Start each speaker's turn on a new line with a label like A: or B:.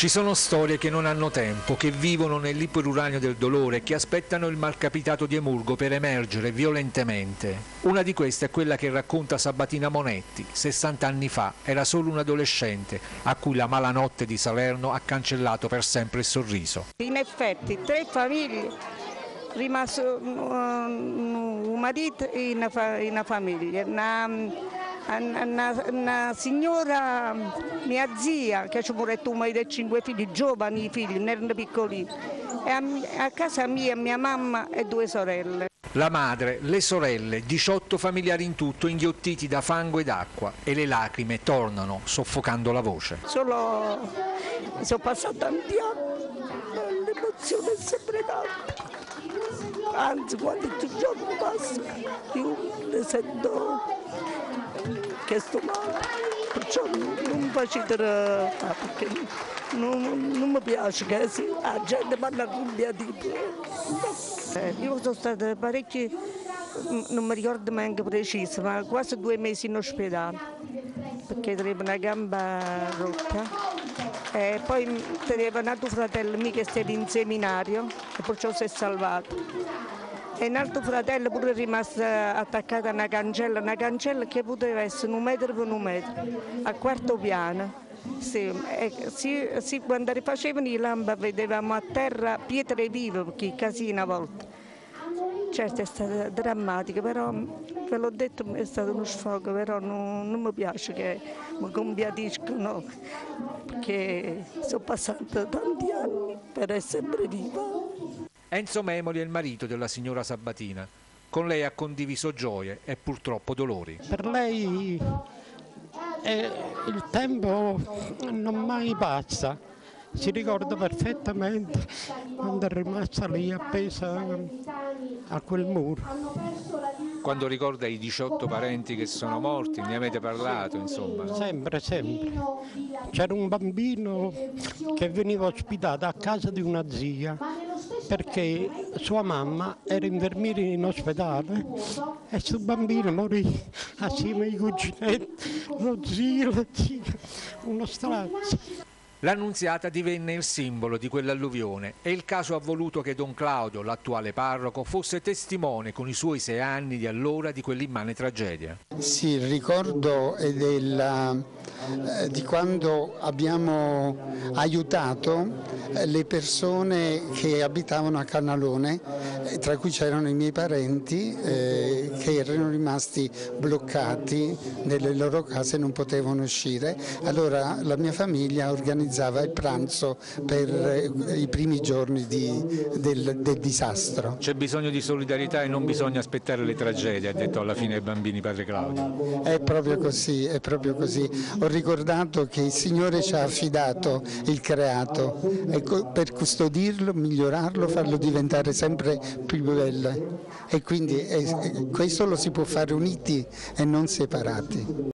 A: Ci sono storie che non hanno tempo, che vivono nell'iperuranio del dolore, che aspettano il malcapitato di Emurgo per emergere violentemente. Una di queste è quella che racconta Sabatina Monetti. 60 anni fa era solo un adolescente a cui la malanotte di Salerno ha cancellato per sempre il sorriso.
B: In effetti 3 famiglie, rimasto un marito e una famiglia. Una signora, mia zia, che ci ha detto un marito e 5 figli, giovani figli, non erano piccolini, e a casa mia mamma e 2 sorelle.
A: La madre, le sorelle, 18 familiari in tutto inghiottiti da fango ed acqua e le lacrime tornano soffocando la voce.
B: Sono passati tanti anni, l'emozione è sempre tanta. Anzi, quando il giorno passa io ne sento che sto male, perciò non mi faccio perché non mi piace che la gente parla con mia tipo. Io sono stata parecchi, non mi ricordo neanche preciso, ma quasi 2 mesi in ospedale perché avevo una gamba rotta. E poi tenevo un altro fratello mio che stava in seminario e perciò si è salvato. E un altro fratello pure è rimasto attaccato a una cancella che poteva essere 1 metro per 1 metro, al 4º piano. Sì, quando rifacevano i lampi vedevamo a terra pietre vive, perché casino una volta. Certo è stata drammatica, però ve l'ho detto, è stato uno sfogo, però non mi piace che mi compiatiscono, perché sono passati tanti anni per essere sempre viva.
A: Enzo Memoli è il marito della signora Sabatina. Con lei ha condiviso gioie e purtroppo dolori.
C: Per lei il tempo non mai passa. Si ricorda perfettamente quando è rimasta lì appesa a quel muro.
A: Quando ricorda i 18 parenti che sono morti, ne avete parlato, insomma?
C: Sempre, sempre. C'era un bambino che veniva ospitato a casa di una zia perché sua mamma era infermiera in ospedale e questo bambino morì assieme ai cuginetti, lo zio, la zia, uno strazio.
A: L'Annunziata divenne il simbolo di quell'alluvione e il caso ha voluto che Don Claudio, l'attuale parroco, fosse testimone con i suoi 6 anni di allora di quell'immane tragedia.
D: Sì, il ricordo è di quando abbiamo aiutato le persone che abitavano a Canalone, tra cui c'erano i miei parenti che erano rimasti bloccati nelle loro case e non potevano uscire. Allora la mia famiglia organizzava il pranzo per i primi giorni del disastro.
A: C'è bisogno di solidarietà e non bisogna aspettare le tragedie, ha detto alla fine ai bambini padre Claudio.
D: È proprio così, è proprio così. Ho ricordato che il Signore ci ha affidato il creato per custodirlo, migliorarlo, farlo diventare sempre più bello. E quindi questo lo si può fare uniti e non separati.